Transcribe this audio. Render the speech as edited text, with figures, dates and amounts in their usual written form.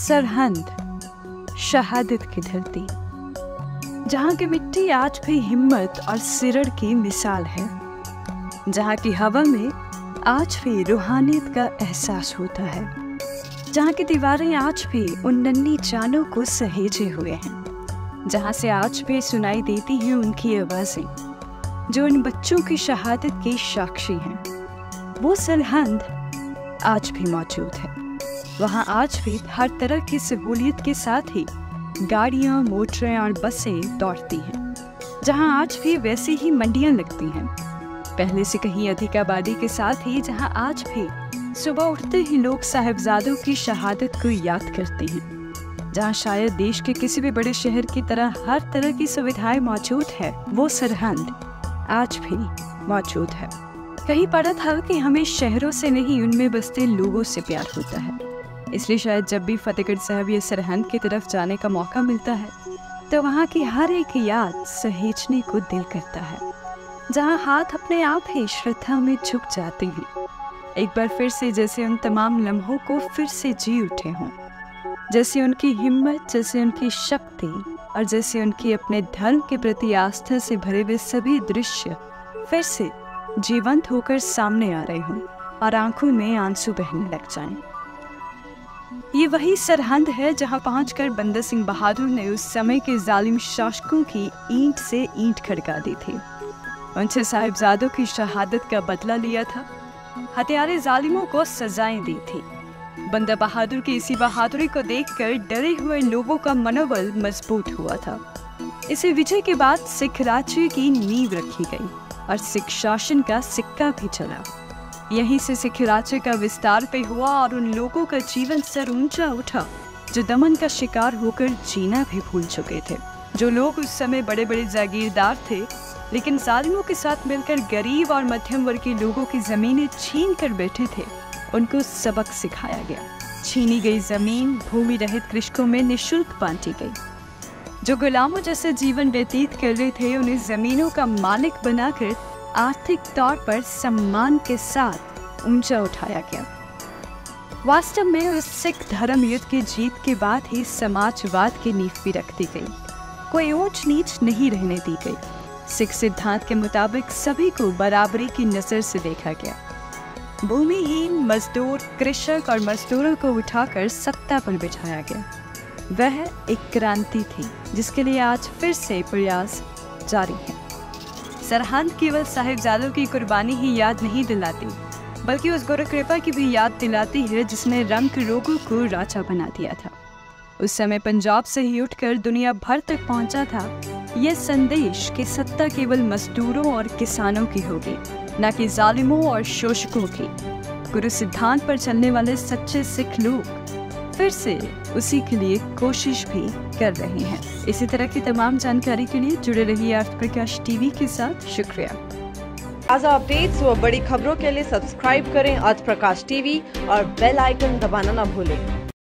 सरहंद, शहादत की धरती, जहाँ की मिट्टी आज भी हिम्मत और सिरड़ की मिसाल है, जहाँ की हवा में आज भी रूहानियत का एहसास होता है, जहाँ की दीवारें आज भी उन नन्ही जानों को सहेजे हुए हैं, जहाँ से आज भी सुनाई देती हैं उनकी आवाज़ें जो उन बच्चों की शहादत की साक्षी हैं। वो सरहंद आज भी मौजूद है। वहाँ आज भी हर तरह की सहूलियत के साथ ही गाड़ियाँ, मोटरें और बसें दौड़ती हैं, जहाँ आज भी वैसी ही मंडियाँ लगती हैं, पहले से कहीं अधिक आबादी के साथ ही, जहाँ आज भी सुबह उठते ही लोग साहिबजादों की शहादत को याद करते हैं, जहाँ शायद देश के किसी भी बड़े शहर की तरह हर तरह की सुविधाएं मौजूद है। वो सरहंद आज भी मौजूद है। कहीं पढ़ा था कि हमें शहरों से नहीं, उनमें बसते लोगों से प्यार होता है। इसलिए शायद जब भी फतेहगढ़ साहब या सरहंद की तरफ जाने का मौका मिलता है तो वहाँ की हर एक याद सहेजने को दिल करता है, जहाँ हाथ अपने आप ही श्रद्धा में झुक जाते हैं, एक बार फिर से जैसे उन तमाम लम्हों को फिर से जी उठे हों, जैसे उनकी हिम्मत, जैसे उनकी शक्ति और जैसे उनकी अपने धर्म के प्रति आस्था से भरे हुए सभी दृश्य फिर से जीवंत होकर सामने आ रहे हों और आंखों में आंसू बहने लग जाएं। ये वही सरहंद है जहां पहुंचकर बंदा सिंह बहादुर ने उस समय के जालिम शासकों की ईंट से ईंट खड़का दी थी, उनसे साहिबजादों की शहादत का बदला लिया था, हत्यारे जालिमों को सजाएं दी थी। बंदा बहादुर की इसी बहादुरी को देखकर डरे हुए लोगों का मनोबल मजबूत हुआ था। इसी विजय के बाद सिख राज्य की नींव रखी गई और सिख शासन का सिक्का भी चला। यहीं से सिख राज्य का विस्तार पे हुआ और उन लोगों का जीवन स्तर ऊंचा उठा जो दमन का शिकार होकर जीना भी भूल चुके थे। जो लोग उस समय बड़े बड़े जागीरदार थे लेकिन जालिमों के साथ मिलकर गरीब और मध्यम वर्गीय लोगों की जमीनें छीन कर बैठे थे, उनको सबक सिखाया गया। छीनी गई जमीन भूमि रहित कृषकों में निःशुल्क बांटी गई। जो गुलामों जैसे जीवन व्यतीत कर रहे थे उन्हें जमीनों का मालिक बनाकर आर्थिक तौर पर सम्मान के साथ ऊंचा उठाया गया। वास्तव में उस सिख धर्म युद्ध की जीत के बाद ही समाजवाद की नींव भी रख दी गई। कोई ऊंच नीच नहीं रहने दी गई। सिख सिद्धांत के मुताबिक सभी को बराबरी की नजर से देखा गया। भूमिहीन मजदूर, कृषक और मजदूरों को उठाकर सत्ता पर बिठाया गया। वह एक क्रांति थी जिसके लिए आज फिर से प्रयास जारी है। सरहंद केवल साहिबजादों की कुर्बानी ही याद नहीं दिलाती, बल्कि उस गुरु कृपा की भी याद दिलाती है जिसने रंग रोगों को राजा बना दिया था। उस समय पंजाब से ही उठकर दुनिया भर तक पहुंचा था यह संदेश कि सत्ता केवल मजदूरों और किसानों की होगी, न कि जालिमों और शोषकों की। गुरु सिद्धांत पर चलने वाले सच्चे सिख लोग फिर से उसी के लिए कोशिश भी कर रहे हैं। इसी तरह की तमाम जानकारी के लिए जुड़े रहिए अर्थ प्रकाश टीवी के साथ। शुक्रिया। ताज़ा अपडेट्स व बड़ी खबरों के लिए सब्सक्राइब करें अर्थ प्रकाश टीवी और बेल आइकन दबाना न भूलें।